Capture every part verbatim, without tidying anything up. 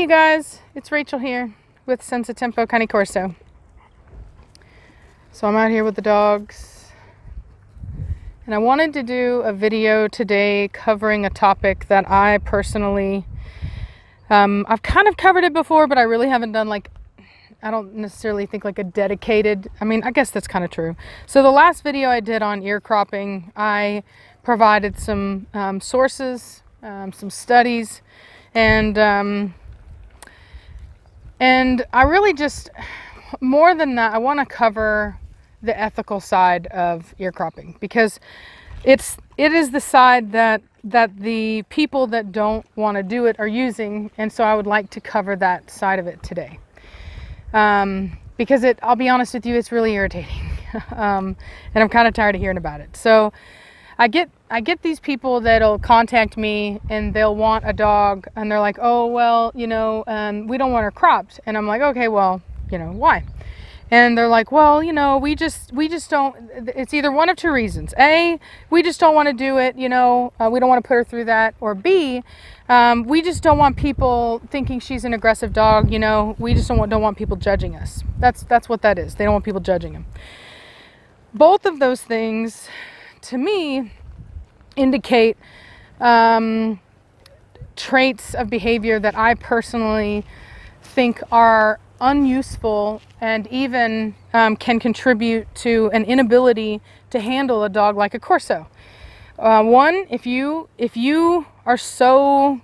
you guys, it's Rachel here with Senza Tempo Cane Corso. So I'm out here with the dogs and I wanted to do a video today covering a topic that I personally, um, I've kind of covered it before, but I really haven't done like, I don't necessarily think like a dedicated, I mean, I guess that's kind of true. So the last video I did on ear cropping, I provided some um, sources, um, some studies, and um, and I really just, more than that, I want to cover the ethical side of ear cropping, because it's it is the side that that the people that don't want to do it are using, and so I would like to cover that side of it today. Um, because it, I'll be honest with you, it's really irritating, um, and I'm kind of tired of hearing about it. So I get I get these people that'll contact me and they'll want a dog and they're like, oh, well, you know, um, we don't want her cropped. And I'm like, okay, well, you know, why? And they're like, well, you know, we just, we just don't, it's either one of two reasons. A, we just don't want to do it, you know, uh, we don't want to put her through that. Or B, um, we just don't want people thinking she's an aggressive dog, you know, we just don't want, don't want people judging us. That's, that's what that is. They don't want people judging them. Both of those things, to me, indicate um, traits of behavior that I personally think are unuseful and even um, can contribute to an inability to handle a dog like a Corso. Uh, one, if you if you are so,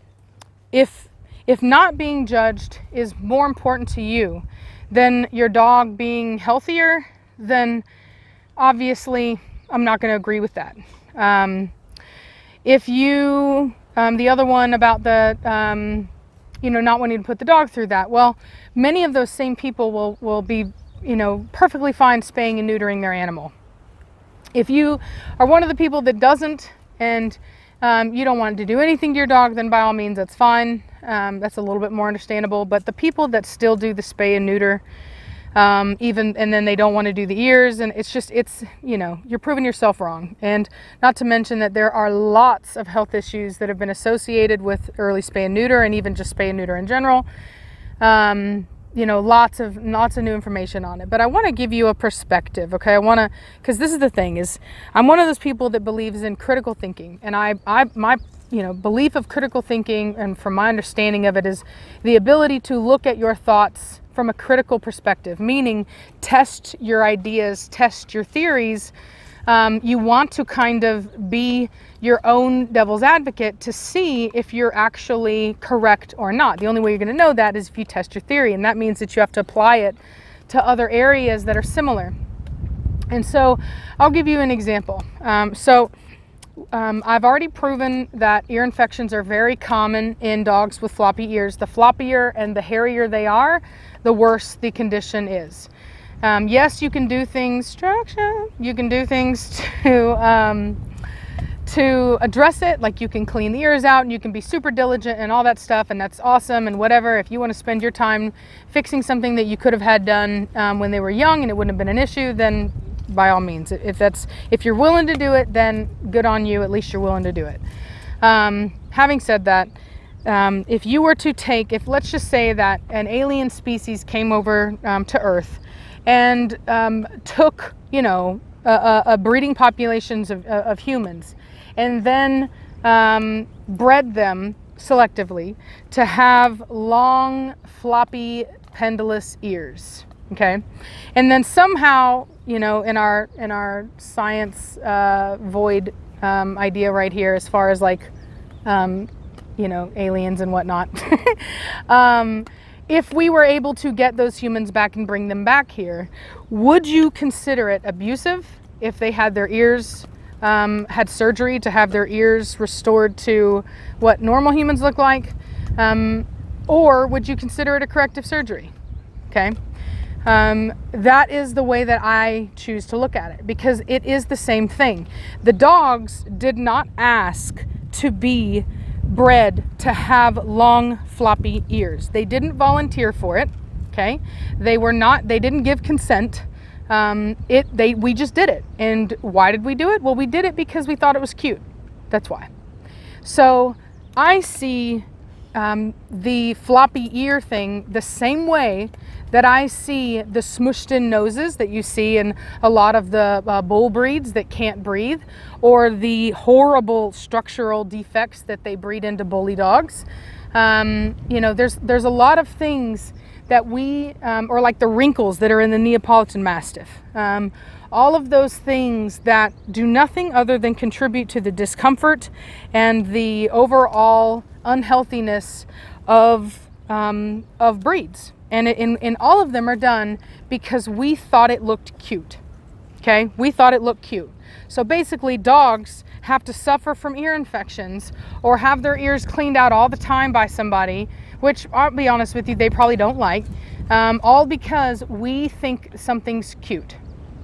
if if not being judged is more important to you than your dog being healthier, then obviously I'm not going to agree with that. Um, if you, um, the other one about the, um, you know, not wanting to put the dog through that, well, many of those same people will, will be, you know, perfectly fine spaying and neutering their animal. If you are one of the people that doesn't, and um, you don't want to do anything to your dog, then by all means, that's fine. Um, that's a little bit more understandable. But the people that still do the spay and neuter, Um, even, and then they don't want to do the ears, and it's just, it's, you know, you're proving yourself wrong. And not to mention that there are lots of health issues that have been associated with early spay and neuter, and even just spay and neuter in general. Um, you know, lots of, lots of new information on it. But I want to give you a perspective, okay? I want to, because this is the thing, is I'm one of those people that believes in critical thinking, and I, I, my, you know, belief of critical thinking, and from my understanding of it, is the ability to look at your thoughts from a critical perspective, meaning test your ideas, test your theories. Um, you want to kind of be your own devil's advocate to see if you're actually correct or not. The only way you're going to know that is if you test your theory, and that means that you have to apply it to other areas that are similar. And so I'll give you an example. Um, so Um, I've already proven that ear infections are very common in dogs with floppy ears. The floppier and the hairier they are, the worse the condition is. Um, yes, you can do things, structure, you can do things to, um, to address it, like you can clean the ears out and you can be super diligent and all that stuff, and that's awesome and whatever. If you want to spend your time fixing something that you could have had done um, when they were young and it wouldn't have been an issue, then by all means, if that's, if you're willing to do it, then good on you. At least you're willing to do it. Um, having said that, um, if you were to take, if let's just say that an alien species came over um, to Earth and um, took, you know, a, a breeding populations of, of humans, and then um, bred them selectively to have long, floppy, pendulous ears. Okay, and then somehow, you know, in our in our science uh, void um, idea right here, as far as like, um, you know, aliens and whatnot, um, if we were able to get those humans back and bring them back here, would you consider it abusive if they had their ears, um, had surgery to have their ears restored to what normal humans look like, um, or would you consider it a corrective surgery? Okay. Um, that is the way that I choose to look at it, because it is the same thing. The dogs did not ask to be bred to have long, floppy ears. They didn't volunteer for it, okay? They were not, they didn't give consent. Um, it, they, we just did it. And why did we do it? Well, we did it because we thought it was cute. That's why. So I see um, the floppy ear thing the same way that I see the smushed in noses that you see in a lot of the uh, bull breeds that can't breathe, or the horrible structural defects that they breed into bully dogs. Um, you know, there's there's a lot of things that we, um, or like the wrinkles that are in the Neapolitan Mastiff. Um, all of those things that do nothing other than contribute to the discomfort and the overall unhealthiness of, um, of breeds. And, it, and, and all of them are done because we thought it looked cute. Okay, we thought it looked cute. So basically dogs have to suffer from ear infections or have their ears cleaned out all the time by somebody, which I'll be honest with you, they probably don't like, um, all because we think something's cute.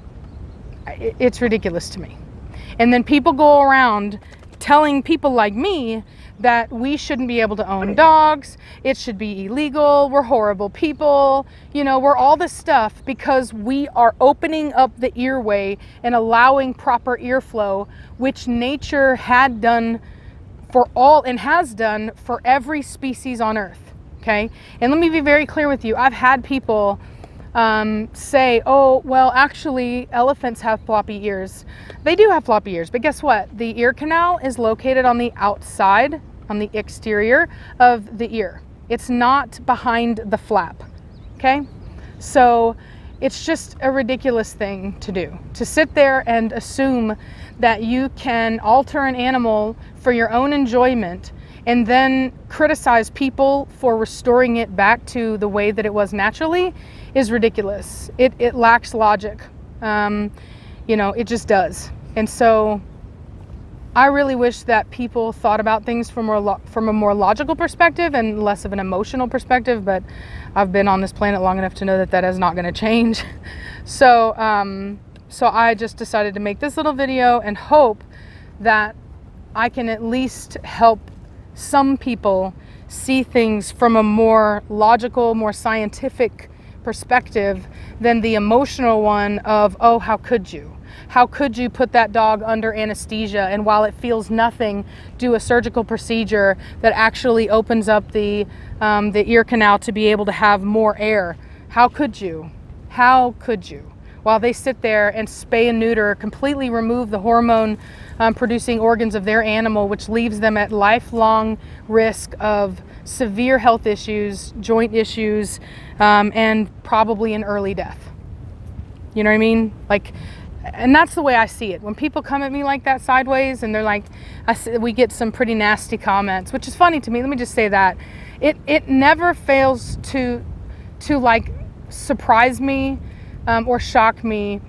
It's ridiculous to me. And then people go around telling people like me that we shouldn't be able to own dogs, it should be illegal, we're horrible people, you know, we're all this stuff because we are opening up the earway and allowing proper earflow, which nature had done for all and has done for every species on earth. Okay, and let me be very clear with you. I've had people um, say, oh, well, actually elephants have floppy ears. They do have floppy ears, but guess what? The ear canal is located on the outside, on the exterior of the ear. It's not behind the flap, okay? So it's just a ridiculous thing to do, to sit there and assume that you can alter an animal for your own enjoyment and then criticize people for restoring it back to the way that it was naturally is ridiculous. It, it lacks logic. Um, you know, it just does. And so I really wish that people thought about things from a, from a more logical perspective and less of an emotional perspective, but I've been on this planet long enough to know that that is not going to change. So, um, so I just decided to make this little video and hope that I can at least help some people see things from a more logical, more scientific perspective than the emotional one of, oh, how could you? How could you put that dog under anesthesia and while it feels nothing, do a surgical procedure that actually opens up the, um, the ear canal to be able to have more air? How could you? How could you? While they sit there and spay and neuter, completely remove the hormone um, producing organs of their animal, which leaves them at lifelong risk of severe health issues, joint issues, um, and probably an early death. You know what I mean? Like, and that's the way I see it. When people come at me like that sideways and they're like, I, we get some pretty nasty comments, which is funny to me. Let me just say that. It, it never fails to, to like surprise me um, or shock me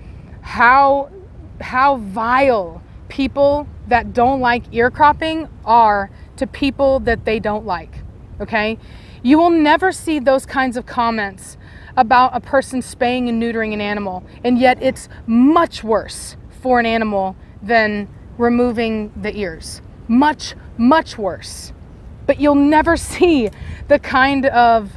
how, how vile people that don't like ear cropping are to people that they don't like, okay? You will never see those kinds of comments about a person spaying and neutering an animal, and yet it's much worse for an animal than removing the ears. Much, much worse. But you'll never see the kind of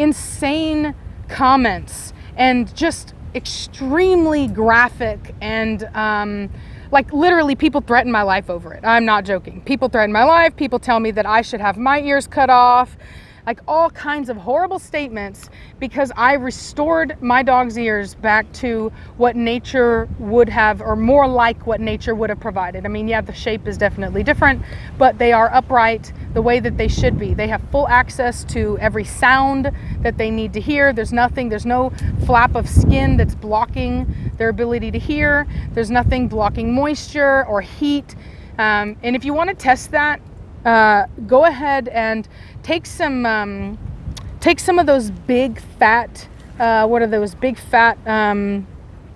insane comments and just extremely graphic and um, like literally people threaten my life over it. I'm not joking. People threaten my life. People tell me that I should have my ears cut off. Like all kinds of horrible statements because I restored my dog's ears back to what nature would have, or more like what nature would have provided. I mean, yeah, the shape is definitely different, but they are upright the way that they should be. They have full access to every sound that they need to hear. There's nothing, there's no flap of skin that's blocking their ability to hear. There's nothing blocking moisture or heat. Um, and if you want to test that, uh, go ahead and take some, um, take some of those big fat, uh, what are those big fat um,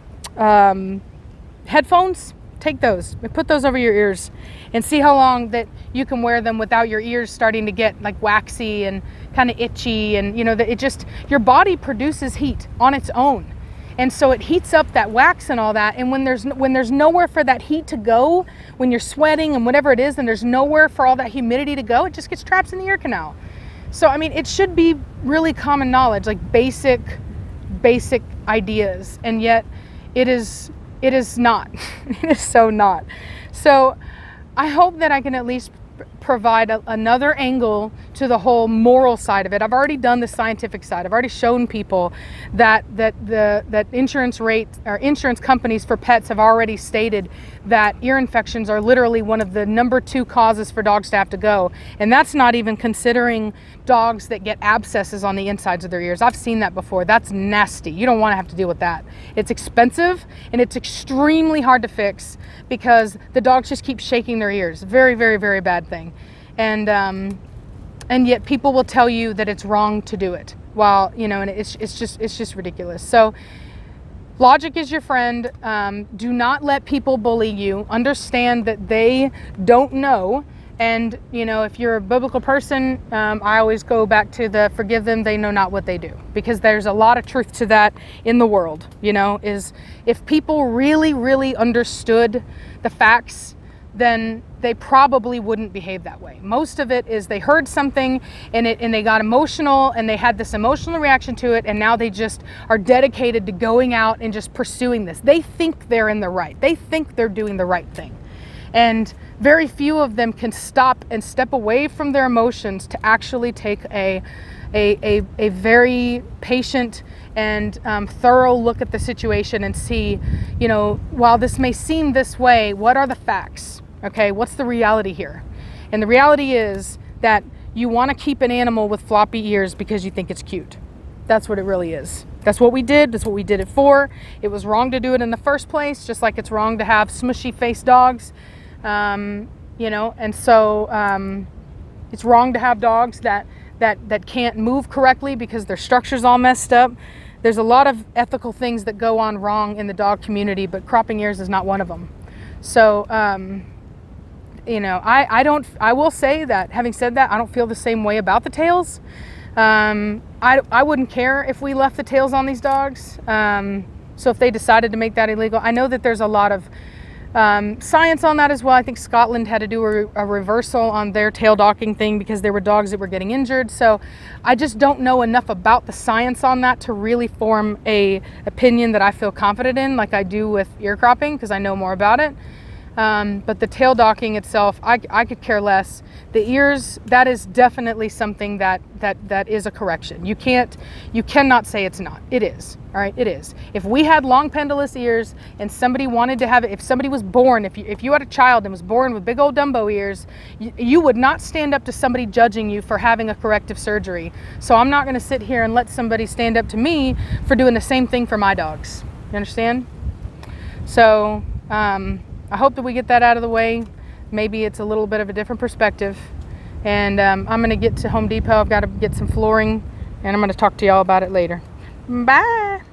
um, headphones? Take those, put those over your ears and see how long that you can wear them without your ears starting to get like waxy and kind of itchy. And you know, that it just, your body produces heat on its own. And so it heats up that wax and all that. And when there's, when there's nowhere for that heat to go, when you're sweating and whatever it is, and there's nowhere for all that humidity to go, it just gets trapped in the ear canal. So, I mean, it should be really common knowledge, like basic, basic ideas. And yet it is, it is not. It is so not. So I hope that I can at least provide a, another angle to the whole moral side of it. I've already done the scientific side. I've already shown people that that the that insurance rate or insurance companies for pets have already stated that ear infections are literally one of the number two causes for dogs to have to go. And that's not even considering dogs that get abscesses on the insides of their ears. I've seen that before. That's nasty. You don't want to have to deal with that. It's expensive and it's extremely hard to fix because the dogs just keep shaking their ears. Very, very, very bad thing. And um, and yet people will tell you that it's wrong to do it. While, you know, and it's it's just it's just ridiculous. So logic is your friend. Um, do not let people bully you. Understand that they don't know. And, you know, if you're a biblical person, um, I always go back to the forgive them, they know not what they do. Because there's a lot of truth to that in the world, you know, is if people really, really understood the facts, then they probably wouldn't behave that way. Most of it is they heard something and it and they got emotional and they had this emotional reaction to it, and now they just are dedicated to going out and just pursuing this. They think they're in the right. They think they're doing the right thing. And very few of them can stop and step away from their emotions to actually take a a, a, a very patient and um, thorough look at the situation and see, you know, while this may seem this way, what are the facts? Okay, what's the reality here? And the reality is that you want to keep an animal with floppy ears because you think it's cute. That's what it really is. That's what we did. That's what we did it for. It was wrong to do it in the first place, just like it's wrong to have smushy faced dogs. Um, you know, and so um, it's wrong to have dogs that, that, that can't move correctly because their structure's all messed up. There's a lot of ethical things that go on wrong in the dog community, but cropping ears is not one of them. So, um, you know, I, I don't, I will say that, having said that, I don't feel the same way about the tails. Um, I, I wouldn't care if we left the tails on these dogs. Um, so if they decided to make that illegal, I know that there's a lot of Um, science on that as well. I think Scotland had to do a, a reversal on their tail docking thing because there were dogs that were getting injured. So I just don't know enough about the science on that to really form a opinion that I feel confident in, like I do with ear cropping, because I know more about it. Um, but the tail docking itself, I, I could care less. The ears, that is definitely something that, that, that is a correction. You can't, you cannot say it's not. It is, all right, it is. If we had long pendulous ears and somebody wanted to have it, if somebody was born, if you, if you had a child and was born with big old Dumbo ears, you, you would not stand up to somebody judging you for having a corrective surgery. So I'm not gonna sit here and let somebody stand up to me for doing the same thing for my dogs. You understand? So, um, I hope that we get that out of the way. Maybe it's a little bit of a different perspective. And um, I'm gonna get to Home Depot. I've got to get some flooring and I'm gonna talk to y'all about it later. Bye.